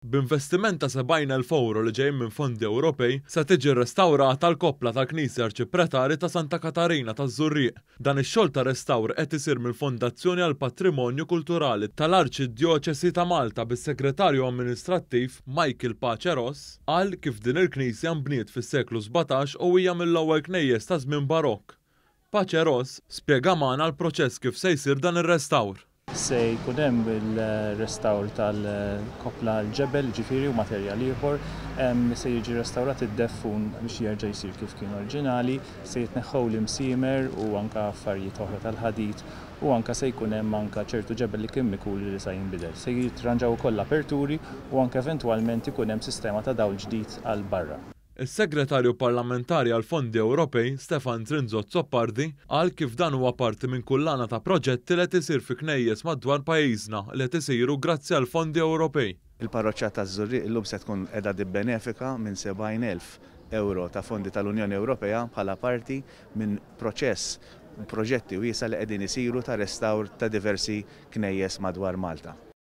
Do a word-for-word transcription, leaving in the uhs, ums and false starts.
B'investiment ta' sebgħin elf euro li ġejjin minn fondi Ewropej se tiġi rrestawrata l-koppla tal-Knisja Arċipretari ta' Santa Katarina taż-Żurrieq. Dan ix-xogħol ta' restawr qed isir mill-Fondazzjoni għall Patrimonju Kulturali tal-Arċidjoċesi ta' Malta bis-Segretarju Amministrattiv Michael Pace Ross qal kif din il-Knisja nbniet fis-seklu sebgħatax u hija mill-ewwel knejjes ta' żmien barokk. Pace Ross spjega magħna l-proċess kif se jsir dan ir-restawr. Se jkun hemm il-restawr tal-kopla l-ġebel, ġifieri u materjal ieħor, se jiġi restawrat id-deffun biex jerġa' jsir kif kien oriġinali, se jitneħħew l-imsiemer u anke affarijiet oħra tal-ħadid u anke se jkun hemm anke ċertu ġebel li kien mikuli li se jinbidel. Se jitranġaw ukoll aperturi u anke eventwalment ikun hemm sistema ta' dawl ġdid għal barra. Is-Segretarju Parlamentari għal Fondi Ewropej, Stefan Trinzot Zoppardi, qal kif dan huwa parti minn kullana ta' proġetti li qed isir fi knejjes madwar pajjiżna li qed isiru grazzi għal Fondi Ewropej. Il-parroċċja taż-Żurrieq illum se tkun qiegħda tibbenefika minn sebgħin elf euro ta' fondi tal-Unjoni Ewropea bħala parti minn proċess proġetti wiesa li qegħdin isiru ta' restawr ta' diversi knejjes madwar Malta.